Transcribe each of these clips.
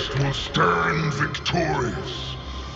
bravest will stand victorious.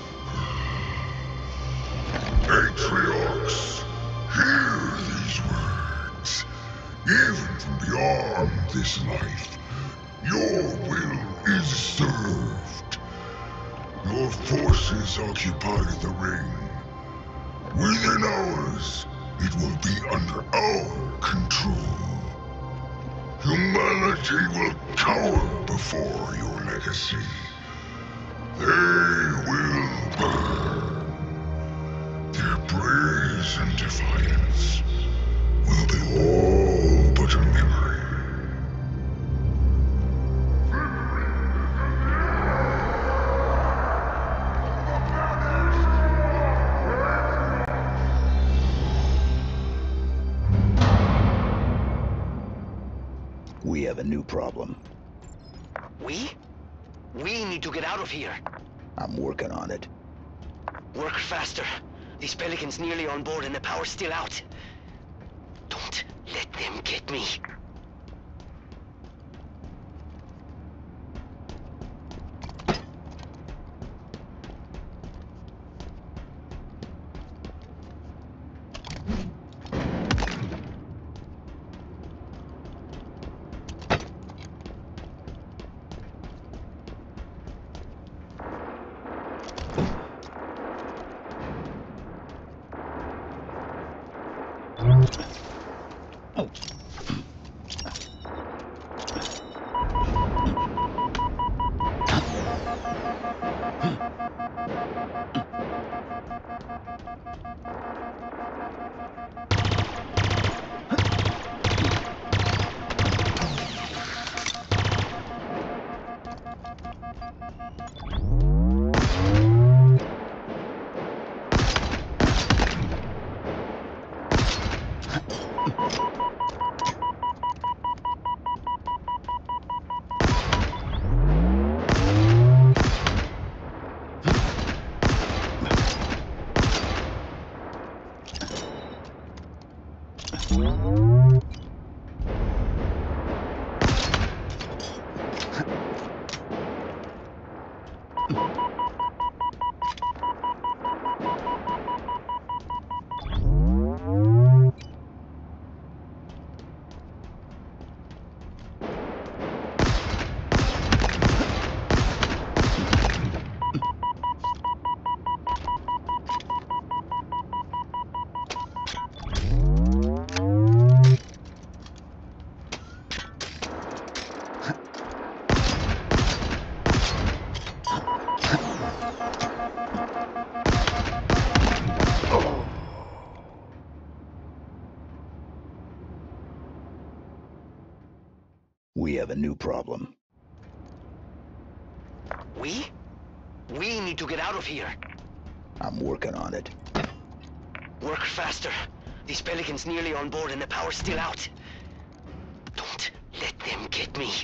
Patriarchs, hear these words. Even from beyond this life, your will is served. Your forces occupy the ring. Within hours, it will be under our control. Humanity will cower before your legacy. They will burn. Their praise and defiance will be all but a memory. We have a new problem. We? We need to get out of here. I'm working on it. Work faster. These pelicans nearly on board and the power's still out. Don't let them get me. Oh. We have a new problem. We? We need to get out of here. I'm working on it. Work faster. These pelicans nearly on board and the power's still out. Don't let them get me.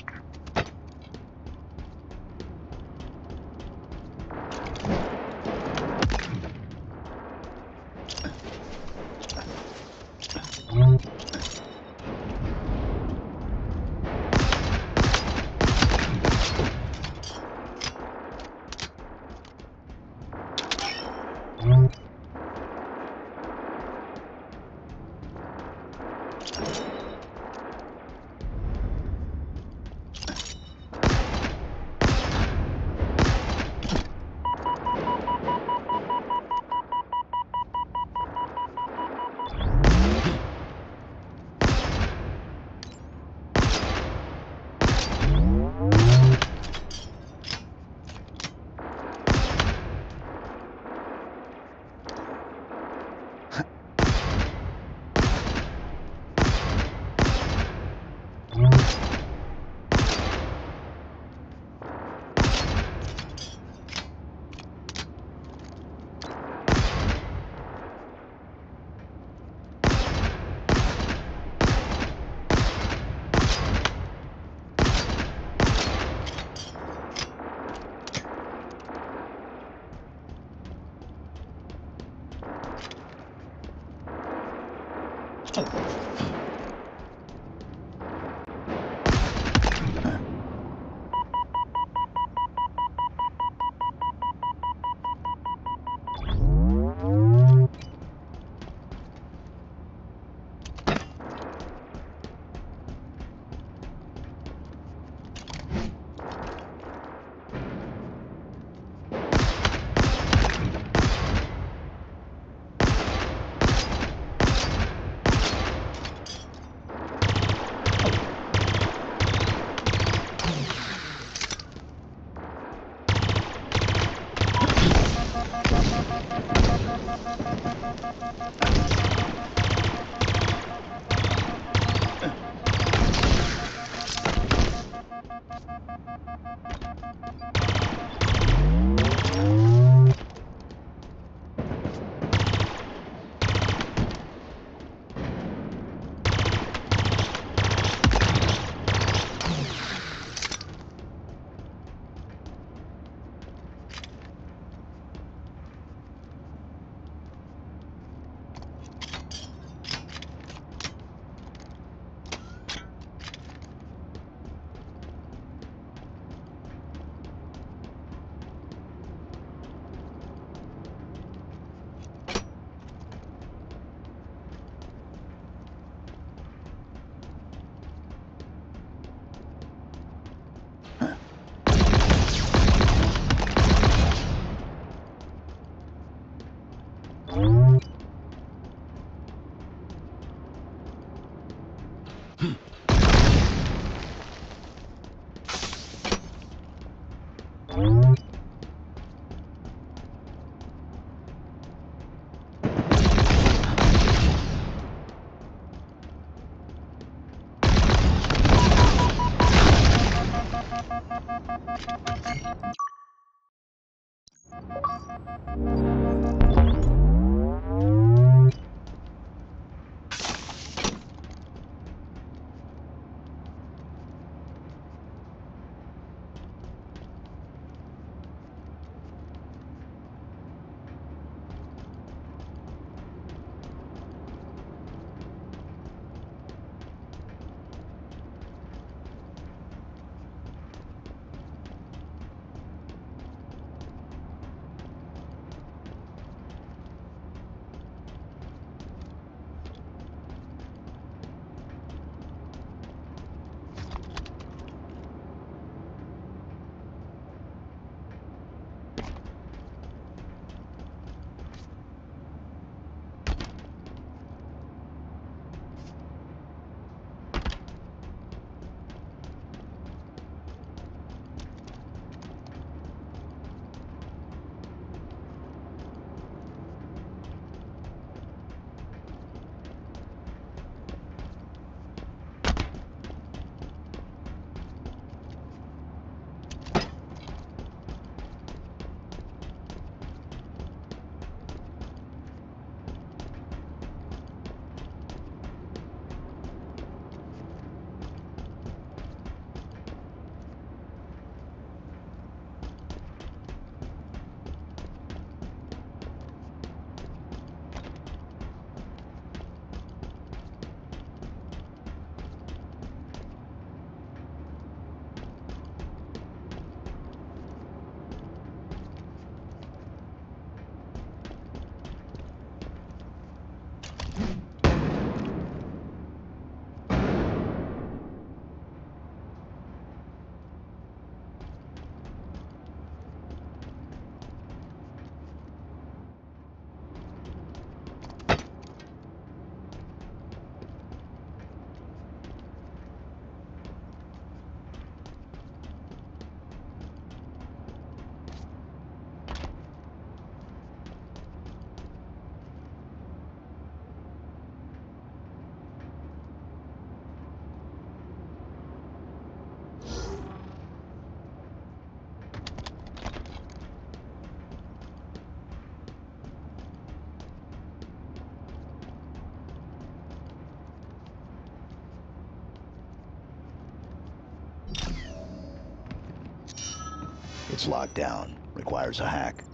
It's locked down. Requires a hack.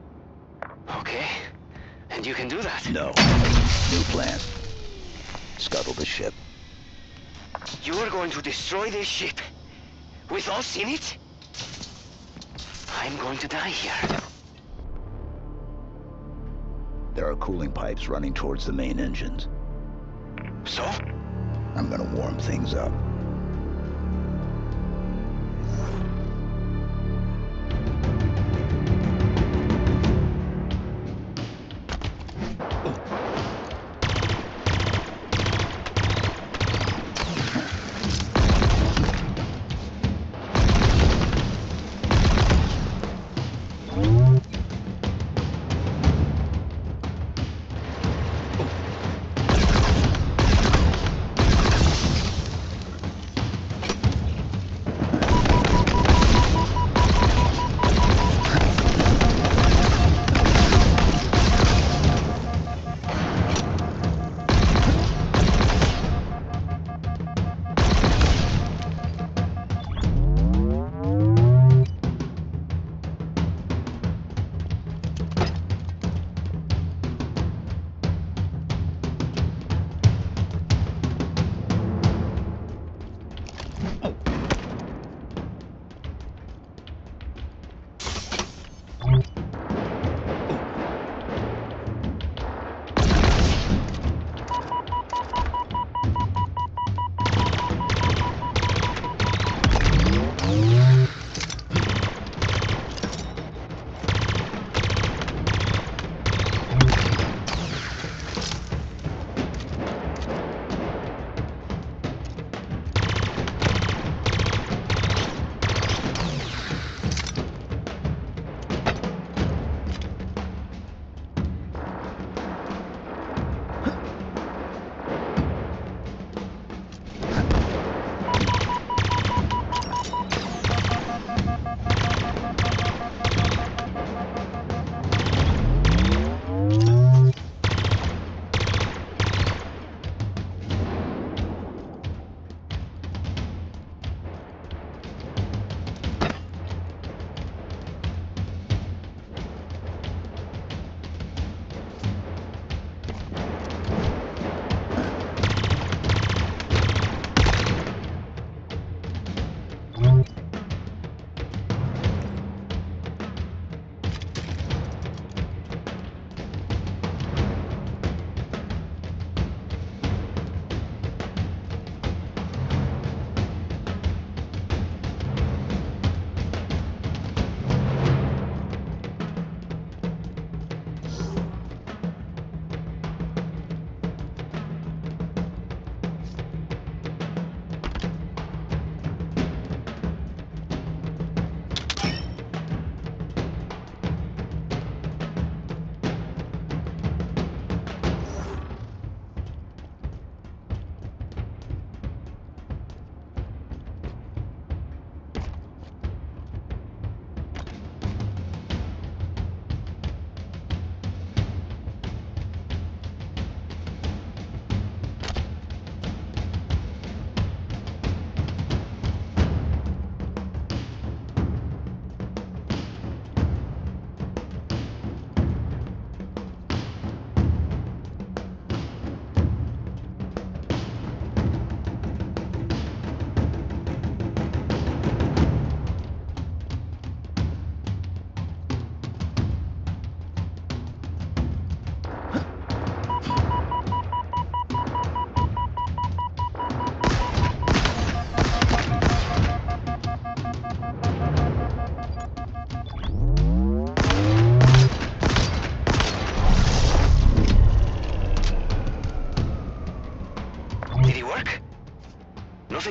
Okay. And you can do that? No. New plan. Scuttle the ship. You are going to destroy this ship? With us in it? I'm going to die here. There are cooling pipes running towards the main engines. So? I'm gonna warm things up.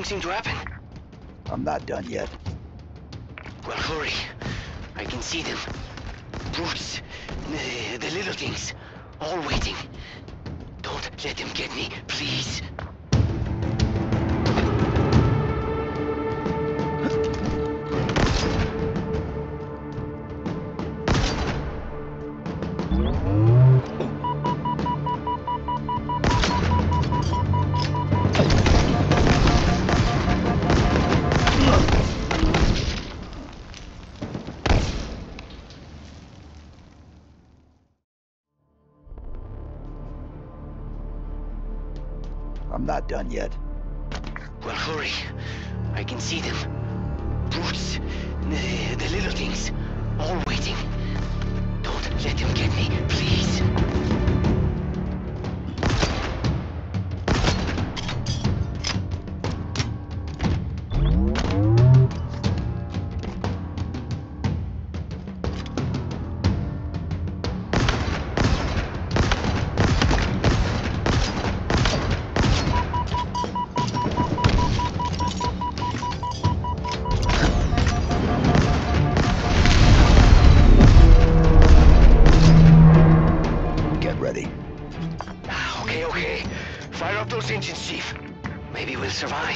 nothing seemed to happen. I'm not done yet. Well, hurry. I can see them. Brutes. The little things. All waiting. Don't let them get me, please. I'm not done yet. Well, hurry. I can see them. Brutes. The little things. All waiting. Don't let them get me, please. Okay. Fire up those engines, Chief. Maybe we'll survive.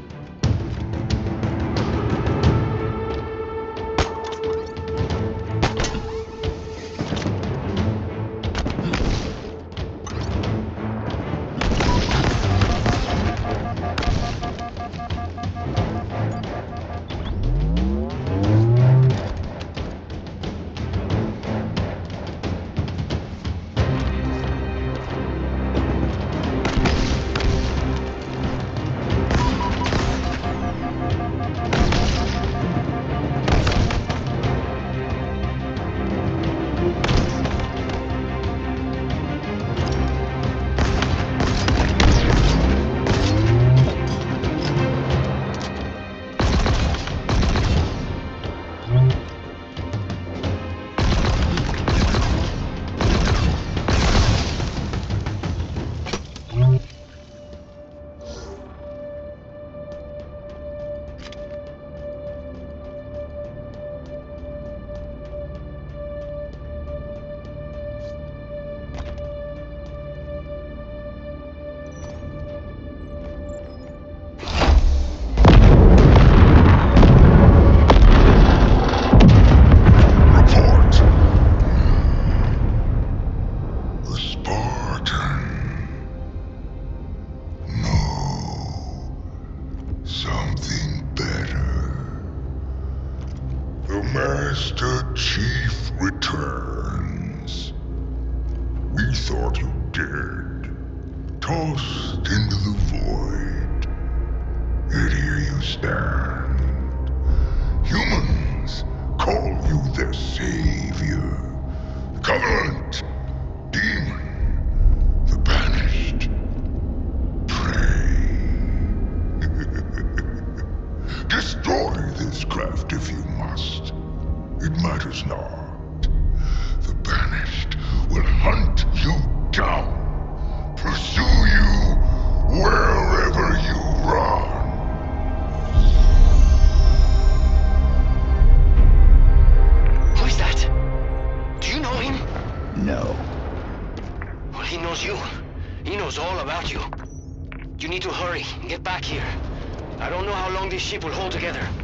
Master Chief returns. We thought you dead, tossed into the void. Yet here you stand. Humans call you their savior. Covenant, demon, the banished, prey. Destroy this craft if you must. It matters not. The banished will hunt you down, pursue you wherever you run. Who is that? Do you know him? No. Well, he knows you. He knows all about you. You need to hurry and get back here. I don't know how long this ship will hold together.